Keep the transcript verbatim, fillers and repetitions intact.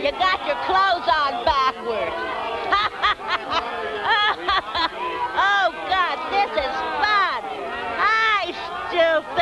You got your clothes on backwards. Oh, God, this is fun. Hi, stupid.